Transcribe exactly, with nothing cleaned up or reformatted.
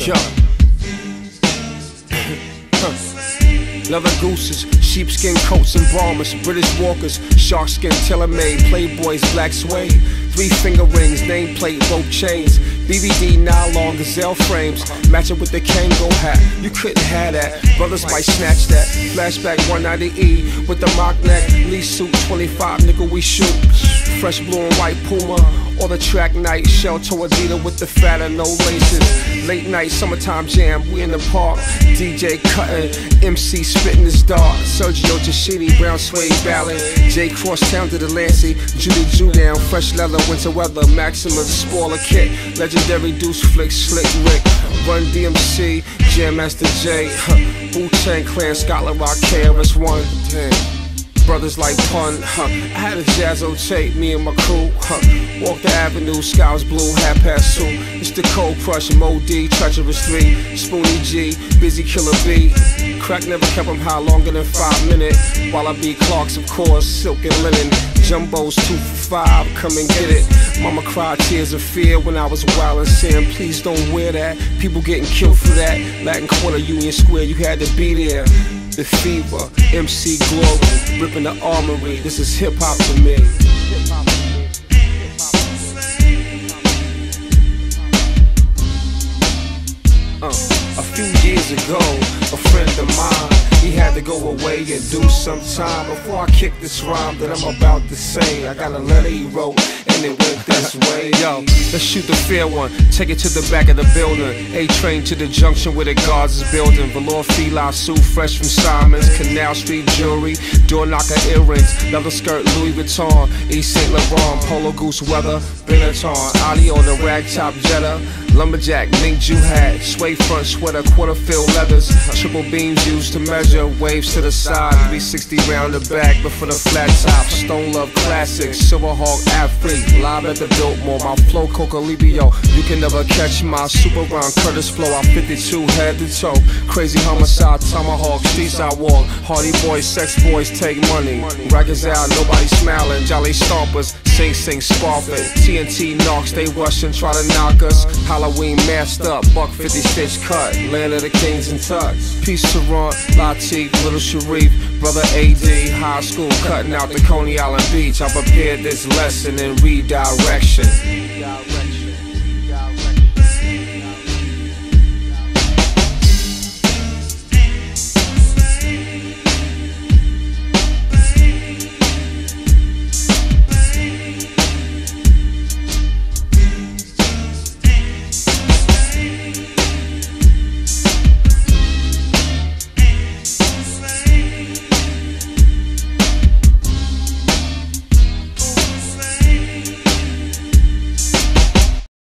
Yo. Leather gooses, sheepskin coats and bombers, British walkers, shark skin tailor-made, playboys, black suede, three finger rings, nameplate, rope chains, B B D nylon gazelle frames, matching with the Kango hat. You couldn't have that, brothers might snatch that. Flashback one ninety E with the mock neck, Lee suit twenty-five nickel we shoot. Fresh blue and white Puma, or the track night, shell toe Adidas with the fat and no laces. Late night, summertime jam, we in the park. D J cutting, M C spitting his dart. Sergio Tashini, brown suede ballad. J Crosstown to the Lancey, Judy Judown, fresh leather, winter weather, Maxima, spoiler kit. Legendary Deuce Flick, Slick Rick, Run D M C, Jam Master J, huh. Wu-Tang Clan, Scotland Rock, K R S One. Damn. Brothers like Pun, huh. I had a Jazzo tape, me and my crew, huh. Walk the avenue, sky was blue, half past two. It's the Cold Crush, Mo D, Treacherous three, Spoonie G, Busy Killer B. Crack never kept him high longer than five minutes. While I beat Clarks, of course, silk and linen. Jumbo's two for five, come and get it. Mama cried tears of fear when I was wild and saying, please don't wear that. People getting killed for that. Latin Quarter, Union Square, you had to be there. The Fever, M C Global, ripping the armory. This is hip hop to me. Uh, a few years ago, a friend of mine, he had to go away and do some time. Before I kick this rhyme that I'm about to say, I got a letter he wrote, and it went this way. Yo, let's shoot the fair one, take it to the back of the building. A-train to the junction where the guards is building. Velour feline suit fresh from Simon's. Canal Street jewelry, door knocker earrings, leather skirt Louis Vuitton, East Saint Laurent, Polo Goose weather, Benetton, audio on the ragtop Jetta, lumberjack mink Jew hat, suede front sweater, quarter fill leathers, triple beams used to measure, waves to the side, three sixty round the back, but for the flat top, Stone Love classics, Silverhawk athlete, live at the Biltmore, my flow Coca Libio, you can never catch my super round Curtis flow, I'm fifty-two head to toe, crazy homicide, tomahawk, streets I walk, hardy boys, sex boys take money, rackets out, nobody smiling, jolly stompers, sing sing sparfing, T N T knocks, they rush and try to knock us, Halloween masked up, buck fifty stitch cut, land of the kings and tucks, Peace Tarrant, Latif, Little Sharif, brother A D, high school cutting out the Coney Island beach, I prepared this lesson in redirection.